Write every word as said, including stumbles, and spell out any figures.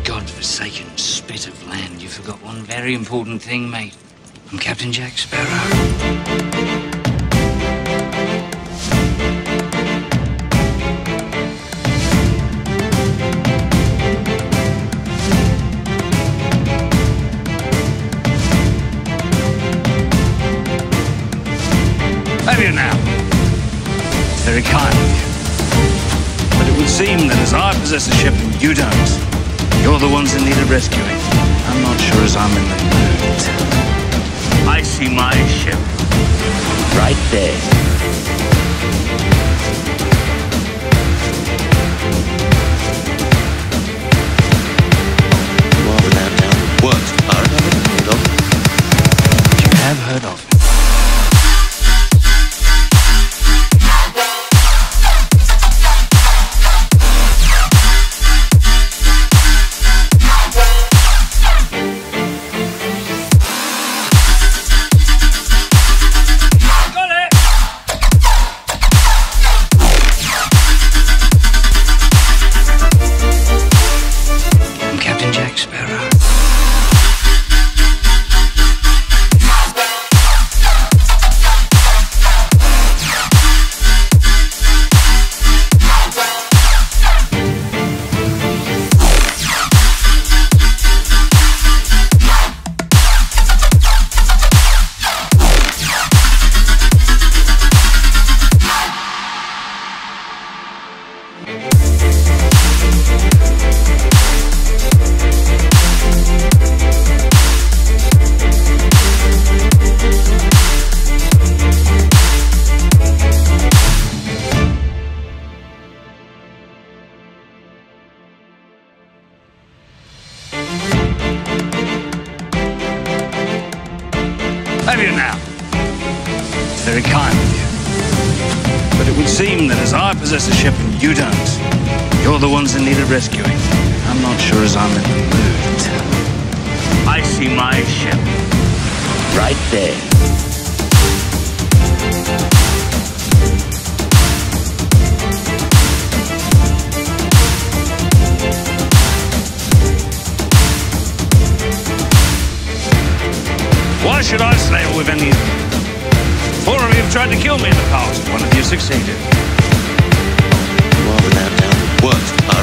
God-forsaken spit of land, you forgot one very important thing, mate. I'm Captain Jack Sparrow. Have you now? It's very kind of you. But it would seem that as I possess a ship and you don't, you're the ones in need of rescuing. I'm not sure as I'm in the mood. I see my ship right there. You are without doubt the worst pirate I've ever heard of. You have heard of him. Jack Sparrow. Have you now? It's very kind of you. But it would seem that as I possess a ship and you don't, you're the ones in need of rescuing. I'm not sure as I'm in the mood. I see my ship right there. Why should I sail with any of you? Four of you have tried to kill me in the past. One of you succeeded. You are without doubt the worst pirate